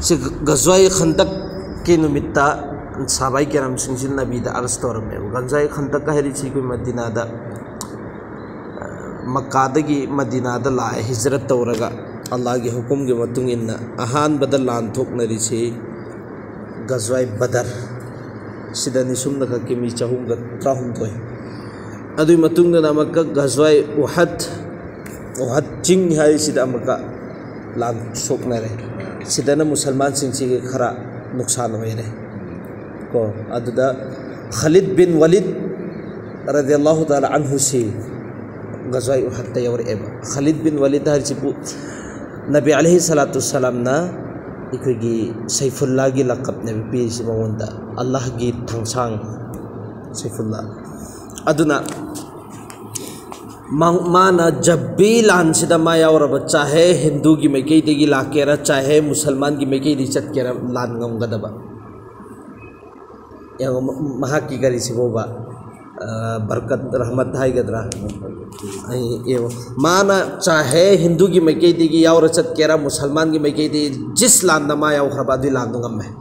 गजवाई खंदक के नुमित्ता साबाई केराम सिंजिल नबी दा अर्ज तौरमे गजवाई खंदक का हेरी ची कोई मदीना दा मक्का दगी मदीना दा लाए हिजरत तौरगा अल्लाह के हुकुम के मतुंग इन्ना अहान बदल लान थोक नरी ची गजवाई बदर सिदा निसुम नका के मी चाहूं गा त्राहुम तोय अदुई मतुंग दा मक्का गजवाई उहद चिंग हाई सिदा मक्का लान सोक नरे सिदना मुसलमान सिंची के खरा नुकसान हुए रहे को अदुदा खालिद बिन वलीद रज़ियल्लाहु ताला अन्हु से गज़वाए उहद तैयार एबा खालिद बिन वलीद हर चिपु नबी अलैहि सलातु सलाम ना इकोगी सैफुल्लाह की लक़ब ने पेश मवंदा अल्लाह की थंगसांग सैफुल्लाह अदुना माना जब भी लान सिदा माया और चाहे हिंदू की मैके देगी लाकेरा चाहे मुसलमान की मैके दी चट केरा लान गम गदबा या महा की करी सिबोबा बरकत रहमत हाई गदरा ये माना चाहे हिंदू की मैके देगी या और चट केरा मुसलमान की मैके दी जिस लान माया और खरबादी लान गम है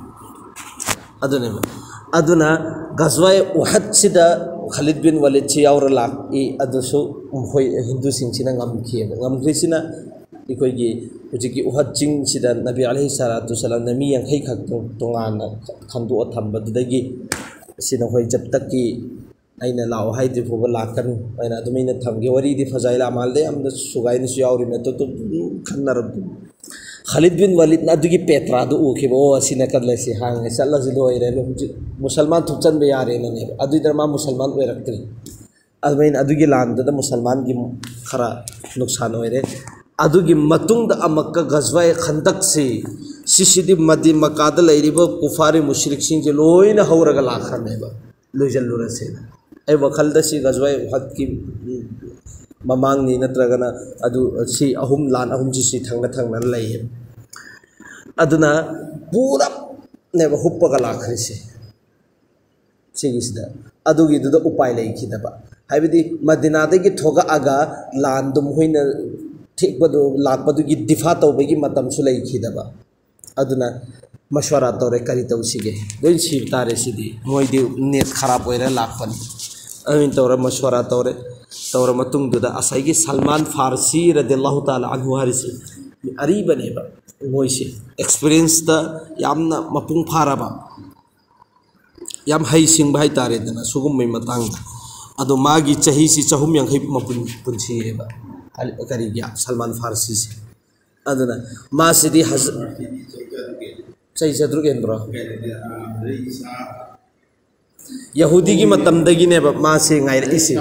अदुना गज़वाए उहद सिदा खालिद बिन वलीद ची और लाख अदुसु होय हिंदू सिंचिना ngam इकोगी हुजिकी उहद चिंग सिदा नबी अलैहि सलातु सलाम नमी यांखै खक तोंगाना खंदो थंबदुदगी सिना होय जब तक की आइना लाओ हाइदि फोबा लाकन आइना अदुमैना थंगे वरी दि फजाइला मालदे अमदा सुगाइनि सु यावरि न तो खन्नर खालिद बिन वलीद ना दुगी पेत्रा दु उखिबो असिना कदलेसि हांगे चल्लाजि लोइरे मुसलमान थुचन बे यारे ने अदुइदर मा मुसलमान ओइरक्तरि अदुमैन अदुगी लांददा मुसलमान की खरा नुकसान होइरे अदुगी मतुंग दा अमक्का गज़वाए खंदक से सिसिदि मदी मकाद लैरिबो कुफारी मुशरिक सिंह जे लोइना हौरगा लाखनेबा लोइजल्लुरसे ए वखलदा सी गज़वाए उहद की ममांगनी नत्रगना अदु सी अहुम लान अहुम जिसी थंगना थंगना लैये अदुना पूरा नेबा हुप्पगा लाखरिसे सिगिसदा अदुगी दुदा उपाय लैखिदबा हाइबदि मदीनादगी थोगा आगा लान दुम होइना ठेकबदु लाकबदुगी दिफा तौबगी मतमसु लैखिदबा अदुना मशवरा तौरे करी तौसिगे दोइन सिब तारे सिदि मोइदि नेट खराब होइरा लाखपनि अमिन तौरा मशवरा तौरे तौरा मतुंग दुदा असाइगी सलमान फारसी रदियल्लाहु ताला अन्हु हारिसी अरीबनेबा मोइसे एक्सपीरियंस दा यामना मपुंग फाराबा याम हाई सिंग भाई तारे दना सुगुम मै मतंग अदो मागी चही सी चहुम यांखै मपुन पुनसी एबा करी गया सलमान फारसी से अदना मा सिदी हज चही चद्रु केंद्र यहूदी की मतमदगी ने मा से ngair isi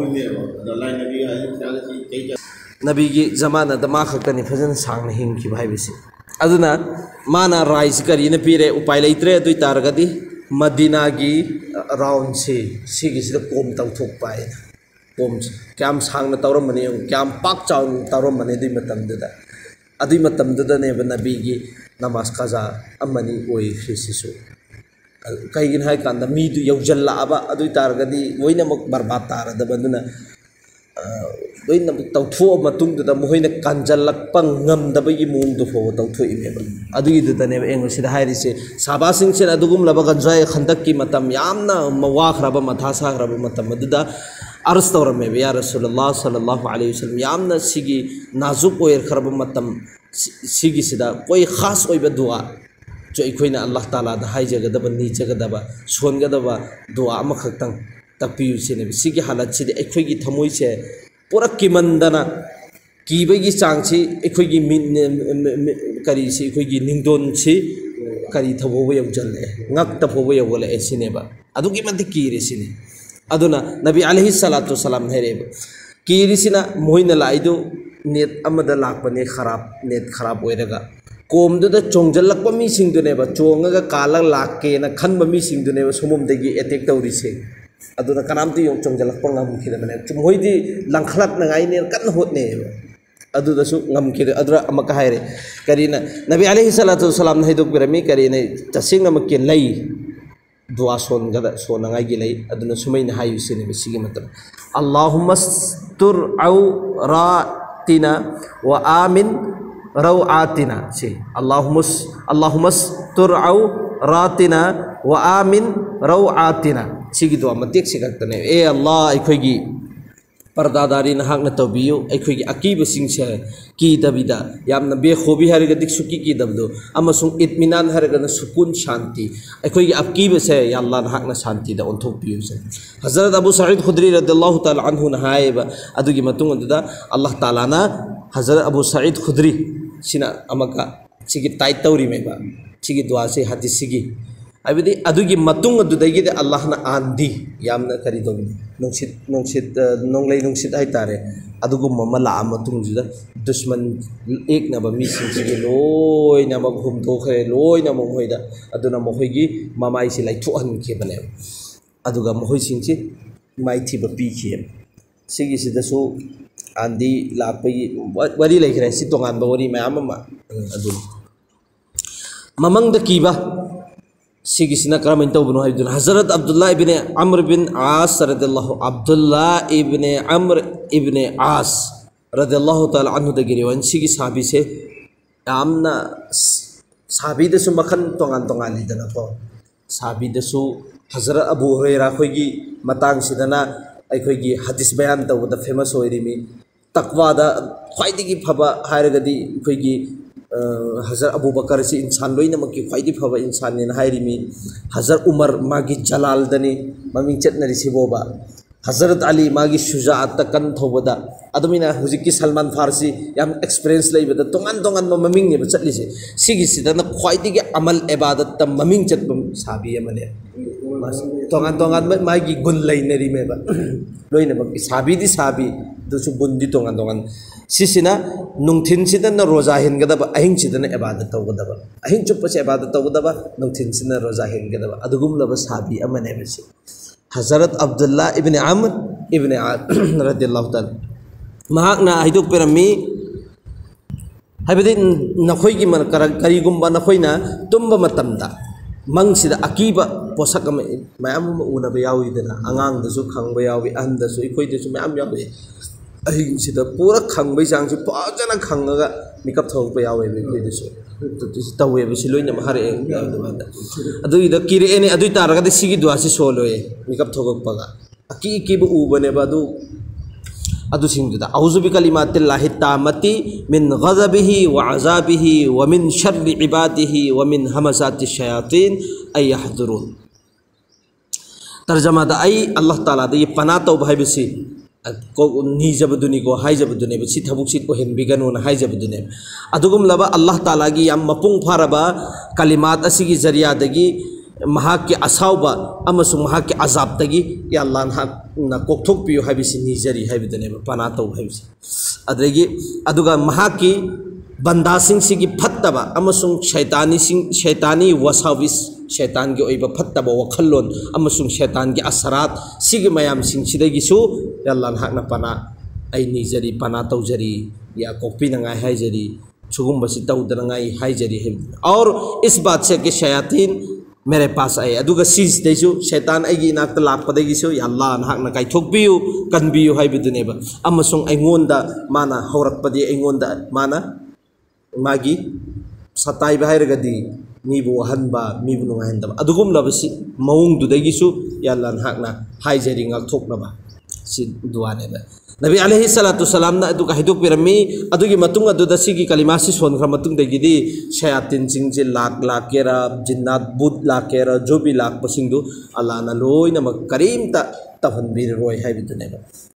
नबी की जमाना मा खक्तनी फजन सांगना हिंगी भाई बिसे अदुना माना राइस करी ने पीरे उपाय लेत्रे दुई तारगदी मदीना की राउंड से सिगिसदा कोम तौथोक पाए कोम क्याम सांगना तौरमने क्याम पाक चाउन तौरमने दुई मतमददा अदुई मतमददा ने नबी की नमाज कजा अमनी ओई ख्रिसिसु कहीं है कांदा मी दु यौजल्लाबा अदुई तारगदी लोइनमक बर्बाद तारदबदुना लोइनमक तौथो मतुंगदुदा मोहिना कांजल्लकपा ngamdabagi मुंगदु फो तौथोइमेबा अदुगी दुदने एंगसिदा हाइरिसे साबासिंग से अदुगुम लबा गंजाय खंदक की मतम यामना मवाखरबा मथासाखरबा मतम अदुदा अर्ज तौरमेबा या रसूलुल्लाह सल्लल्लाहु अलैहि वसल्लम यामना सिगी नाजुक ओयर खरबा मतम सिगी सिदा कोई खास ओइबा दुआ जो इखोइना अल्लाह ताला दा हाइजगदबा नीजगदबा सोनगदबा दुआ अमखक्तंग तपियु सिने सिगी हालत सिदे इखोइगी थमोइ से पूरा किमंदना कीबगी चांगसी इखोइगी करी सी इखोइगी निंगदोन सी करी थबोबो यौजल्ले ngak तफोबो यौगले एसिनेबा अदुगी मदि कीरे सिने अदुना नबी अलैहि सलातु सलाम हेरेबा कीरिसिना मोइना लाइदो नेट अमदा लाकपने खराब नेट खराब ओइरगा कोमदुदा चोंजल्लकपा मीसिंगदुनेबा चोंगगा काला लाकेना खनबा मीसिंगदुनेबा सोमोमदगी अटैक तौरिसे अदुना कनामति यों चोंजल्लकपा ngamखिदबने मोइदि लंखलकनगाइने कन होतनेबा अदुदसु ngamखिद अदुरा अमका हाइरे करीना नबी अलैहि सलातु सलाम हैदुक बिरमी करीने तसिंगमके लै दुआ सोनगदा सोनंगाइगी लै अदुना सुमैना हायुसिने बिसिगी मतम अल्लाहुम्मा स्तुर औरातिना व Amini raw'atina si Allahumas tur'au ratina wa amin raw'atina sigi dua matik sikatane Allah aikoigi pardadari nahakna tawbiyu aikoigi akibasingse ki dabida yamna be khobi hariga diksuki ki dabdo amasung itminan hariga na sukun shanti aikoigi akibase ya Allah nahakna shanti da onthok piyu se Hazrat Abu Sa'id Khudri radhiyallahu ta'ala anhu na haiba adugi matung da Allah ta'ala na Hazrat Abu Sa'id Khudri sina amaka sigi tai tawri meba sigi dua se hadis sigi abidi adugi matung adudagi de Allah na andi yamna kari dom nongsit hai tare adugu mama la matung juda dushman ek na ba mi sing sigi loi na ma khum to khe loi na mo hoida aduna mo hoigi mamai si lai thu an ke bane aduga mo hoi sing si mai thi ba pi khe sigi sida su andi la pai wari lai khre si tongan ba wari ma ama adu mamang da kiba sigisina karamin tawbuno haydun Hazrat Abdullah ibn Amr bin As radhiyallahu Abdullah ibn Amr ibn As radhiyallahu ta'ala anhu da giriwan sigi sahabi se amna sahabi de su makan tongan lidana ko sahabi de su Hazrat Abu Hurairah khoigi matang sidana ai khoigi hadis bayan tawda famous hoirimi taqwa da khwaidigi phaba hairagadi khoigi Hazrat Abu Bakar si insan loina maki faidi phaba insan ni hairimi Hazrat Umar magi jalal dani maming chet nari siboba Hazrat Ali magi shujaat kan thobada adumina hujiki Salman Farsi yam experience lai bada tongan maming ne bachatli se sigi sidana khwaidi ge amal ibadat tam maming chet sabi amane tongan magi gun lai nari meba loina maki sabi di sabi dusu bundi tongan sisina nungthin sidana roza hingadaba ahing sidana ibadat tawgadaba ahing chuppa se ibadat tawgadaba nungthin sidana roza hingadaba adugum laba sabi amane besi Hazrat Abdullah ibn Amr ibn As radhiyallahu ta'ala mahakna hiduk perami habidi nakhoigi man karigumba nakhoina tumba matamda mangsida akiba posak mayam una ba yawi dana angang da su khangba yawi an da su ikoi da su mayam yawi ahing sida pura khangbai jang su pajana khangaga mikap thok ba yawi be ikoi da su tawe be siloina mahare adu ida kire ene adu taraga de sigi dua si soloe mikap thok paga aki bu ubane ba adu singduda auzu bi kalimatillahi tamati min ghadabihi wa azabihi wa min sharri ibadihi wa min hamazati shayatin ay yahdurun tarjama da ai Allah taala da ye pana taw bhai bisi ko ni jabduni ko hai jabduni bisi thabuk sit ko hen biganu na hai jabduni adugum laba Allah taala gi yam mapung pharaba kalimat asigi zariya dagi mahak asauba amasung mahak azab tagi ya Allah na kokthok piyo habisi nijari habidane pana taw habisi adregi aduga mahak banda sing sigi phattaba amasung shaitani wasawis shaitan gi oiba phattaba wakhallon amasung shaitan gi asarat sigi mayam sing sidagi su ya Allah na pana ai nijari pana taw jari ya kokpi na ngai hai jari chugum basi taw dana ngai hai jari aur is baat se ke shayatin मेरे पास आए अदुगा seize देसु शैतान आइगी नाक लापदगिसु या अल्लाह नाकना काइथोकबियु कनबियु हाइबिदुनेबा अमसुंग आइंगोंदा माना हौरकपदि आइंगोंदा माना मागी सताई बाहिरगदी मीबु हनबा मीबु नुंगाइंदबा अदुगुम लबसि मौंग दुदगिसु या अल्लाह नाकना हाइजरि ngakthoknaba si duaneba Nabi alaihi salatu salam na aduga hiduk pirami adugi matung aduda sigi kalimasi son khra matung degidi shayatin singje lak kera jinnat bud lak kera jo bi lak pasingdu Allah na loi na karim ta tahan bir roi haibiduneba